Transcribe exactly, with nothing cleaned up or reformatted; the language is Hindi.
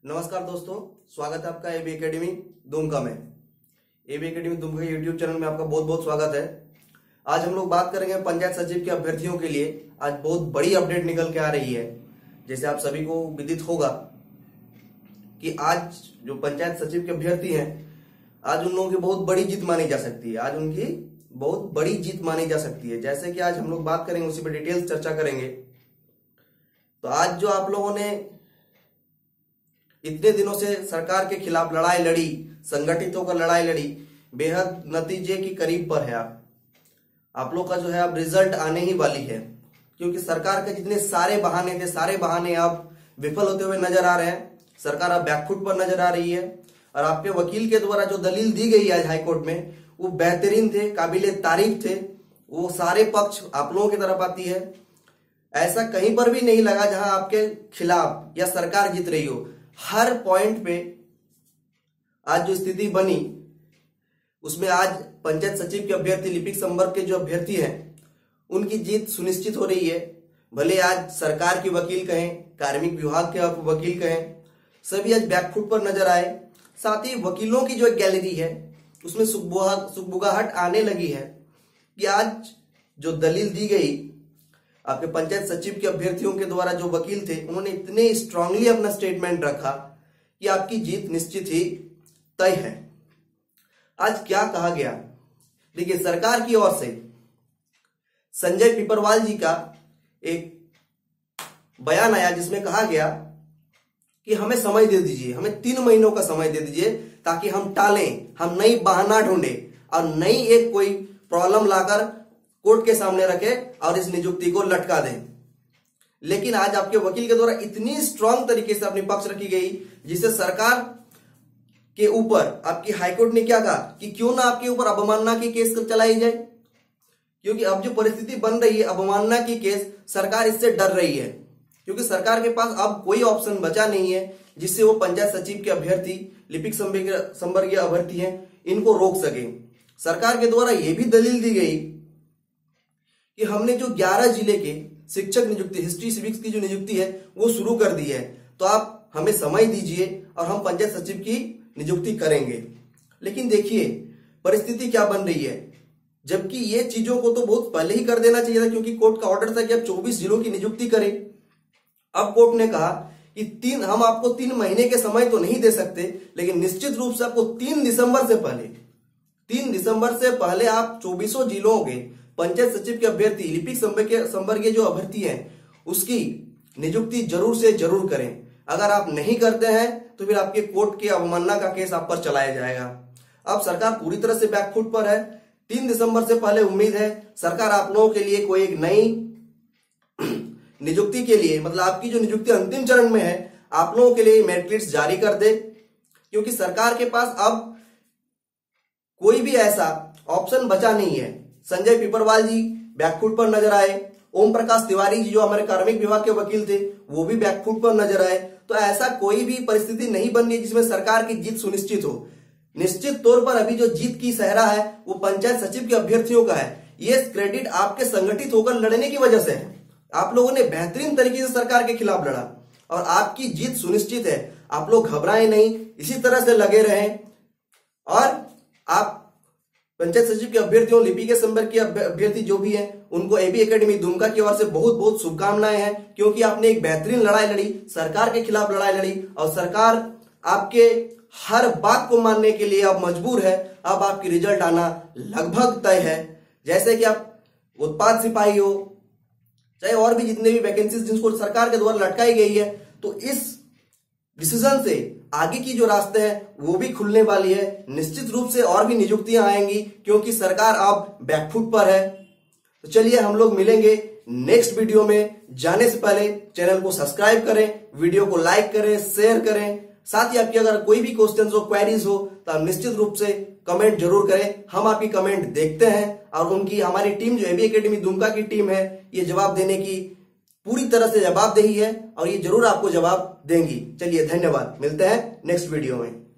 नमस्कार दोस्तों, स्वागत है आपका एबी एकेडमी दुमका में। एबी एकेडमी दुमका के यूट्यूब चैनल में आपका बहुत बहुत स्वागत है। आज हम लोग बात करेंगे पंचायत सचिव के अभ्यर्थियों के लिए। आज बहुत बड़ी अपडेट निकल के आ रही है। जैसे आप सभी को विदित होगा कि आज जो पंचायत सचिव के अभ्यर्थी हैं, आज उन लोगों की बहुत बड़ी जीत मानी जा सकती है। आज उनकी बहुत बड़ी जीत मानी जा सकती है। जैसे कि आज हम लोग बात करेंगे, उसी पर डिटेल्स चर्चा करेंगे। तो आज जो आप लोगों ने इतने दिनों से सरकार के खिलाफ लड़ाई लड़ी, संगठित होकर लड़ाई लड़ी, बेहद नतीजे की करीब पर है। आप आप लोग का जो है अब रिजल्ट आने ही वाली है, क्योंकि सरकार के जितने सारे बहाने थे, सारे बहाने अब विफल होते हुए नजर आ रहे हैं। सरकार अब बैकफुट पर नजर आ रही है और आपके वकील के द्वारा जो दलील दी गई आज हाईकोर्ट में, वो बेहतरीन थे, काबिले तारीफ थे। वो सारे पक्ष आप लोगों की तरफ आती है। ऐसा कहीं पर भी नहीं लगा जहां आपके खिलाफ या सरकार जीत रही हो। हर पॉइंट पे आज जो स्थिति बनी, उसमें आज पंचायत सचिव के अभ्यर्थी लिपिक संवर्ग के जो अभ्यर्थी हैं, उनकी जीत सुनिश्चित हो रही है। भले आज सरकार के वकील कहें, कार्मिक विभाग के वकील कहें, सभी आज बैकफुट पर नजर आए। साथ ही वकीलों की जो एक गैलरी है, उसमें सुगबुगाहट आने लगी है कि आज जो दलील दी गई आपके पंचायत सचिव के अभ्यर्थियों के द्वारा, जो वकील थे, उन्होंने इतने स्ट्रांगली अपना स्टेटमेंट रखा कि आपकी जीत निश्चित ही तय है। आज क्या कहा गया, देखिए, सरकार की ओर से संजय पिपरवाल जी का एक बयान आया, जिसमें कहा गया कि हमें समय दे दीजिए, हमें तीन महीनों का समय दे दीजिए, ताकि हम टालें, हम नई बहाना ढूंढे और नई एक कोई प्रॉब्लम लाकर कोर्ट के सामने रखे और इस नियुक्ति को लटका दें। लेकिन आज आपके वकील के द्वारा इतनी स्ट्रांग तरीके से अपनी पक्ष रखी गई, जिससे सरकार के ऊपर आपकी हाईकोर्ट ने क्या कहा कि क्यों ना आपके ऊपर अवमानना की केस चलाई जाए। क्योंकि अब जो परिस्थिति बन रही है अवमानना की केस, सरकार इससे डर रही है, क्योंकि सरकार के पास अब कोई ऑप्शन बचा नहीं है जिससे वो पंचायत सचिव के अभ्यर्थी, लिपिक संवर्गीय अभ्यर्थी हैं, इनको रोक सके। सरकार के द्वारा यह भी दलील दी गई कि हमने जो ग्यारह जिले के शिक्षक नियुक्ति, हिस्ट्री सिविक्स की जो नियुक्ति है, वो शुरू कर दी है, तो आप हमें समय दीजिए और हम पंचायत सचिव की नियुक्ति करेंगे। लेकिन देखिए परिस्थिति क्या बन रही है, जबकि ये चीजों को तो बहुत पहले ही कर देना चाहिए था, क्योंकि कोर्ट का ऑर्डर था कि आप चौबीस जिलों की नियुक्ति करें। अब कोर्ट ने कहा कि तीन हम आपको तीन महीने के समय तो नहीं दे सकते, लेकिन निश्चित रूप से आपको तीन दिसंबर से पहले तीन दिसंबर से पहले आप चौबीसों जिलों के पंचायत सचिव के अभ्यर्थी, लिपिक संवर्गीय जो अभ्यर्थी हैं, उसकी नियुक्ति जरूर से जरूर करें। अगर आप नहीं करते हैं तो फिर आपके कोर्ट की अवमानना का केस आप पर चलाया जाएगा। अब सरकार पूरी तरह से बैकफुट पर है। तीन दिसंबर से पहले उम्मीद है सरकार आप लोगों के लिए कोई एक नई नियुक्ति के लिए, मतलब आपकी जो नियुक्ति अंतिम चरण में है, आप लोगों के लिए मेरिट लिस्ट जारी कर दे, क्योंकि सरकार के पास अब कोई भी ऐसा ऑप्शन बचा नहीं है। संजय पिपरवाल जी बैकफुट पर नजर आए, ओम प्रकाश तिवारी जी जो हमारे कार्मिक विभाग के वकील थे, वो भी बैकफुट पर नजर आए। तो ऐसा कोई भी परिस्थिति नहीं बन रही जिसमें सरकार की जीत सुनिश्चित हो। निश्चित तौर पर अभी जो जीत की सहरा है वो पंचायत सचिव के अभ्यर्थियों का है। ये क्रेडिट आपके संगठित होकर लड़ने की वजह से है। आप लोगों ने बेहतरीन तरीके से सरकार के खिलाफ लड़ा और आपकी जीत सुनिश्चित है। आप लोग घबराए नहीं, इसी तरह से लगे रहें और आप पंचायत सचिव के अभ्यर्थियों, लिपिक के संवर्ग के अभ्यर्थी जो भी हैं, उनको एबी एकेडमी दुमका की ओर से बहुत बहुत शुभकामनाएं हैं, क्योंकि आपने एक बेहतरीन लड़ाई लड़ी, सरकार के खिलाफ लड़ाई लड़ी और सरकार आपके हर बात को मानने के लिए अब मजबूर है। अब आपकी रिजल्ट आना लगभग तय है। जैसे कि आप उत्पाद सिपाही हो, चाहे और भी जितने भी वैकेंसीज जिनको सरकार के द्वारा लटकाई गई है, तो इस डिसीजन से आगे की जो रास्ते हैं वो भी खुलने वाली है। निश्चित रूप से और भी नियुक्तियां आएंगी, क्योंकि सरकार अब बैकफुट पर है। तो चलिए हम लोग मिलेंगे नेक्स्ट वीडियो में। जाने से पहले चैनल को सब्सक्राइब करें, वीडियो को लाइक करें, शेयर करें। साथ ही आपकी अगर कोई भी क्वेश्चन हो, क्वेरीज हो, तो आप निश्चित रूप से कमेंट जरूर करें। हम आपकी कमेंट देखते हैं और उनकी हमारी टीम जो एबी एकेडमी दुमका की टीम है, ये जवाब देने की पूरी तरह से जवाबदेही है और ये जरूर आपको जवाब देंगी। चलिए धन्यवाद, मिलते हैं नेक्स्ट वीडियो में।